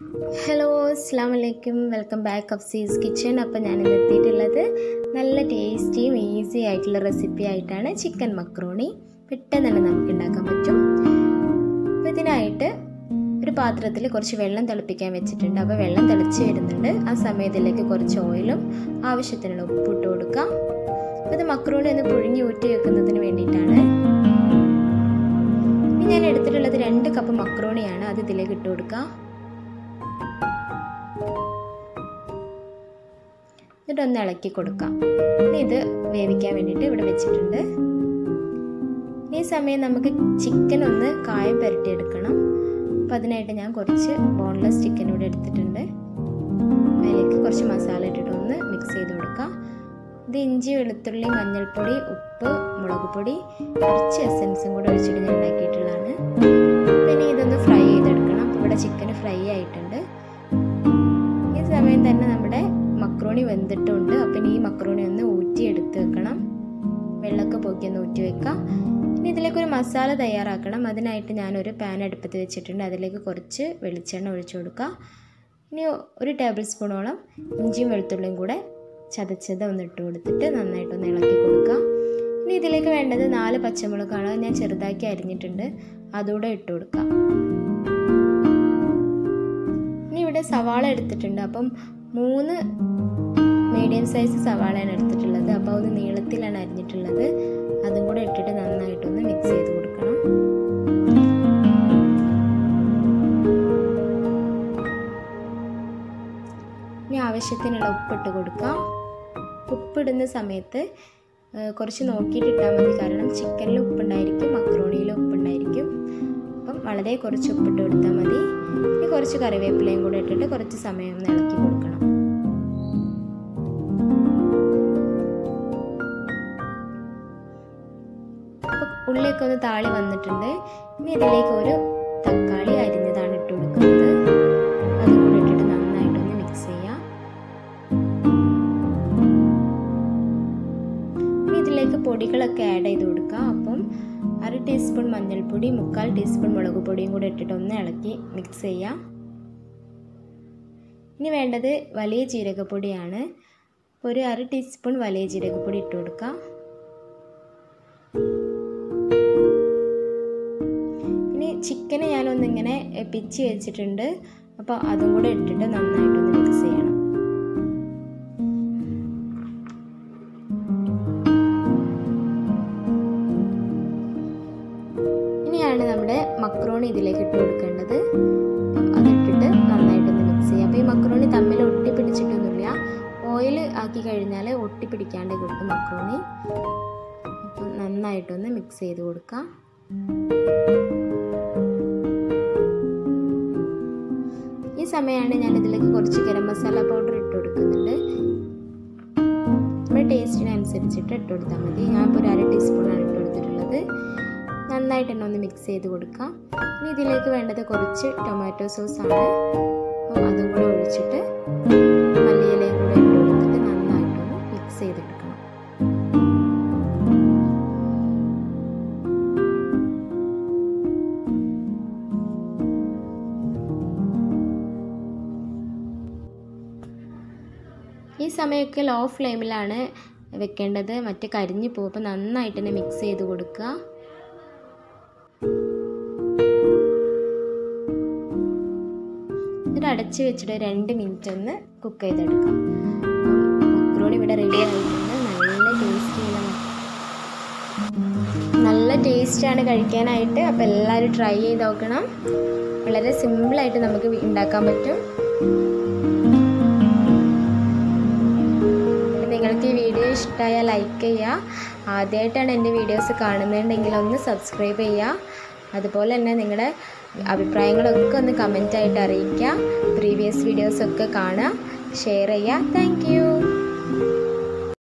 Hello അസ്സലാമു അലൈക്കും welcome back അഫ്സീസ് kitchen. അപ്പോൾ ഞാനിന്ന് എത്തിയിട്ടുള്ളത് നല്ല ടേസ്റ്റിയും ഈസി ആയിട്ടുള്ള റെസിപ്പി ആയിട്ടാണ് ചിക്കൻ മക്രോണി. പെട്ടെന്ന് തന്നെ നമുക്ക് ഉണ്ടാക്കാൻ പറ്റും. അപ്പോൾ ഇതിനായിട്ട് ഒരു പാത്രത്തിൽ കുറച്ച് വെള്ളം തിളപ്പിക്കാൻ വെച്ചിട്ടുണ്ട്. അപ്പോൾ വെള്ളം തിളച്ച് വരുന്നുണ്ട്. ആ സമയത്തിലേക്ക് കുറച്ച് ഓയിലും ആവശ്യത്തിനുള്ള ഉപ്പിട്ട് കൊടുക്കാം. അപ്പോൾ ഇത് മക്രോണി ഒന്ന് പുഴുങ്ങി ഊറ്റി വെക്കുന്നതിന് വേണ്ടിയിട്ടാണ്. ഇനി ഞാൻ എടുത്തിട്ടുള്ളത് 2 കപ്പ് മക്രോണിയാണ്. അത് ഇതിലേക്ക് ഇട്ട് കൊടുക്കാം. എന്നിട്ടൊന്ന് ഇളക്കി കൊടുക്കാം. ഇനി ഇത് വേവിക്കാൻ വേണ്ടിയിട്ട് ഇവിടെ വെച്ചിട്ടുണ്ട്. ഈ സമയം നമുക്ക് ചിക്കൻ ഒന്ന് കായം പുരട്ടിയെടുക്കണം. അപ്പോൾ അതിനായിട്ട് ഞാൻ കുറച്ച് ബോൺലെസ് ചിക്കൻ ഇവിടെ എടുത്തിട്ടുണ്ട്. അതിലേക്ക് കുറച്ച് മസാല ഇട്ടിട്ട് ഒന്ന് മിക്സ് ചെയ്ത് കൊടുക്കാം. ഇത് ഇഞ്ചി, വെളുത്തുള്ളി, മഞ്ഞൾപ്പൊടി, ഉപ്പ്, മുളക് പൊടി, കുറച്ച് എസൻസും കൂടെ ഒഴിച്ചിട്ട് ഞാൻ ഉണ്ടാക്കിയിട്ടുള്ളതാണ്. പിന്നെ ഇതൊന്ന് ഫ്രൈ ചെയ്തെടുക്കണം. അപ്പോൾ ഇവിടെ ചിക്കൻ ഫ്രൈ ആയിട്ടുണ്ട്. ഈ സമയം തന്നെ നമ്മുടെ മക്രോണി വെന്തിട്ടുണ്ട്. അപ്പം ഈ മക്രോണി ഒന്ന് ഊറ്റി എടുത്ത് വെക്കണം. വെള്ളമൊക്കെ പോക്കി ഒന്ന് ഊറ്റി വെക്കാം. ഇനി ഇതിലേക്കൊരു മസാല തയ്യാറാക്കണം. അതിനായിട്ട് ഞാനൊരു പാൻ അടുപ്പത്ത് വെച്ചിട്ടുണ്ട്. അതിലേക്ക് കുറച്ച് വെളിച്ചെണ്ണ ഒഴിച്ചു കൊടുക്കുക. ഇനി 1 ടേബിൾ സ്പൂണോളം ഇഞ്ചിയും വെളുത്തുള്ളിയും കൂടെ ചതച്ചത് ഒന്ന് ഇട്ട് കൊടുത്തിട്ട് നന്നായിട്ടൊന്ന് ഇളക്കി കൊടുക്കുക. ഇനി ഇതിലേക്ക് വേണ്ടത് 4 പച്ചമുളകാണ്. ഞാൻ ചെറുതാക്കി അരിഞ്ഞിട്ടുണ്ട്. അതുകൂടെ ഇട്ട് കൊടുക്കാം. ഇനി ഇവിടെ സവാള എടുത്തിട്ടുണ്ട്. അപ്പം 3 മീഡിയം സൈസ് സവാളയാണ് എടുത്തിട്ടുള്ളത്. അപ്പോൾ ഒന്ന് നീളത്തിലാണ് അരിഞ്ഞിട്ടുള്ളത്. അതും കൂടെ ഇട്ടിട്ട് നന്നായിട്ടൊന്ന് മിക്സ് ചെയ്ത് കൊടുക്കണം. ഇനി ആവശ്യത്തിനുള്ള ഉപ്പിട്ട് കൊടുക്കാം. ഉപ്പിടുന്ന സമയത്ത് കുറച്ച് നോക്കിയിട്ട് ഇട്ടാൽ മതി. കാരണം ചിക്കനിൽ ഉപ്പുണ്ടായിരിക്കും, മക്രോണിയിൽ ഉപ്പുണ്ടായിരിക്കും. അപ്പം വളരെ കുറച്ച് ഉപ്പിട്ട് കൊടുത്താൽ മതി. ഇനി കുറച്ച് കറിവേപ്പിലയും കൂടെ ഇട്ടിട്ട് കുറച്ച് സമയം ഒന്ന് ഇളക്കി കൊടുക്കണം. അപ്പോൾ ഉള്ളിയൊക്കെ ഒന്ന് താളി വന്നിട്ടുണ്ട്. ഇനി ഇതിലേക്ക് ഒരു തക്കാളി അരിഞ്ഞതാണ് ഇട്ട് കൊടുക്കുന്നത്. അതും കൂടെ ഇട്ടിട്ട് നന്നായിട്ടൊന്ന് മിക്സ് ചെയ്യാം. ഇനി ഇതിലേക്ക് പൊടികളൊക്കെ ആഡ് ചെയ്ത് കൊടുക്കാം. അപ്പം 1/2 ടീസ്പൂൺ മഞ്ഞൾപ്പൊടി, 3/4 ടീസ്പൂൺ മുളക് പൊടിയും കൂടെ ഇട്ടിട്ട് ഒന്ന് ഇളക്കി മിക്സ് ചെയ്യാം. ഇനി വേണ്ടത് വലിയ ജീരകപ്പൊടിയാണ്. ഒരു 1/2 ടീസ്പൂൺ വലിയ ജീരകപ്പൊടി ഇട്ട് കൊടുക്കാം. ഇനി ചിക്കന് ഞാനൊന്നിങ്ങനെ പിച്ചി വെച്ചിട്ടുണ്ട്. അപ്പോൾ അതും കൂടെ ഇട്ടിട്ട് നന്നായിട്ടൊന്ന് മിക്സ് ചെയ്യണം. ഇനിയാണ് നമ്മുടെ മക്രോണി ഇതിലേക്ക് ഇട്ട് കൊടുക്കേണ്ടത്. അതിട്ടിട്ട് നന്നായിട്ടൊന്ന് മിക്സ് ചെയ്യാം. അപ്പോൾ ഈ മക്രോണി തമ്മിൽ ഒട്ടിപ്പിടിച്ചിട്ടൊന്നുമില്ല. ഓയിൽ ആക്കി കഴിഞ്ഞാൽ ഒട്ടിപ്പിടിക്കാണ്ട് കിട്ടും മക്രോണി. അപ്പം നന്നായിട്ടൊന്ന് മിക്സ് ചെയ്ത് കൊടുക്കാം. ഈ സമയമാണ് ഞാൻ ഇതിലേക്ക് കുറച്ച് ഗരം മസാല പൗഡർ ഇട്ട് കൊടുക്കുന്നുണ്ട്. നമ്മുടെ ടേസ്റ്റിനനുസരിച്ചിട്ട് ഇട്ട് കൊടുത്താൽ മതി. ഞാൻ ഇപ്പോൾ ഒരു 1/2 ടീസ്പൂണാണ് ഇട്ട് കൊടുത്തിട്ടുള്ളത്. നന്നായിട്ട് തന്നെ ഒന്ന് മിക്സ് ചെയ്ത് കൊടുക്കാം. ഇനി ഇതിലേക്ക് വേണ്ടത് കുറച്ച് ടൊമാറ്റോ സോസാണ്. അപ്പം അതും കൂടെ ഒഴിച്ചിട്ട് മല്ലിയിലയും കൂടെ ഇട്ട് കൊടുത്തിട്ട് നന്നായിട്ടൊന്ന് മിക്സ് ചെയ്തെടുക്കണം. ഈ സമയമൊക്കെ ലോ ഫ്ലെയിമിലാണ് വെക്കേണ്ടത്. മറ്റേ കരിഞ്ഞു പോകും. അപ്പോൾ നന്നായിട്ട് തന്നെ മിക്സ് ചെയ്ത് കൊടുക്കുക. എന്നിട്ട് അടച്ച് വെച്ചിട്ട് 2 മിനിറ്റ് ഒന്ന് കുക്ക് ചെയ്തെടുക്കാം. മക്രോണി ഇവിടെ റെഡി ആയിട്ടുണ്ട്. നല്ല ടേസ്റ്റാണ് കഴിക്കാനായിട്ട്. അപ്പോൾ എല്ലാവരും ട്രൈ ചെയ്ത് നോക്കണം. വളരെ സിമ്പിളായിട്ട് നമുക്ക് ഉണ്ടാക്കാൻ പറ്റും. നിങ്ങൾക്ക് ഈ വീഡിയോ ഇഷ്ടമായാൽ ലൈക്ക് ചെയ്യുക. ആദ്യമായിട്ടാണ് എൻ്റെ വീഡിയോസ് കാണുന്നുണ്ടെങ്കിൽ ഒന്ന് സബ്സ്ക്രൈബ് ചെയ്യുക. അതുപോലെ തന്നെ നിങ്ങളുടെ അഭിപ്രായങ്ങളൊക്കെ ഒന്ന് കമൻറ്റായിട്ട് അറിയിക്കുക. പ്രീവിയസ് വീഡിയോസൊക്കെ കാണുക, ഷെയർ ചെയ്യുക. Thank U.